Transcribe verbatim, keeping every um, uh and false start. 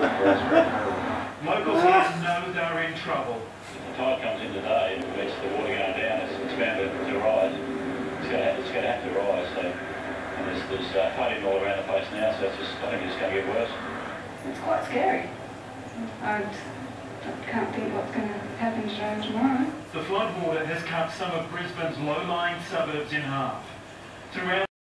Locals here know they're in trouble. If the tide comes in today and lets the water going down, it's, it's bound to, to rise. It's going to have, it's going to, have to rise. So, and there's, there's uh, flooding all around the place now, so it's just, I think it's going to get worse. It's quite scary. I can't think what's going to happen today or tomorrow. The floodwater has cut some of Brisbane's low-lying suburbs in half. Throughout